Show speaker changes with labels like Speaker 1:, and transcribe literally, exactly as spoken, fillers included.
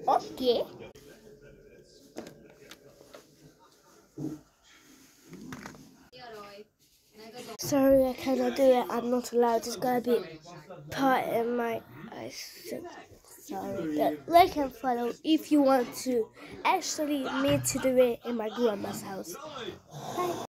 Speaker 1: Okay. Sorry, I cannot do it. I'm not allowed. It's gonna be part in my. I should. Sorry, but like and follow if you want to actually me to do it in my grandma's house. Bye.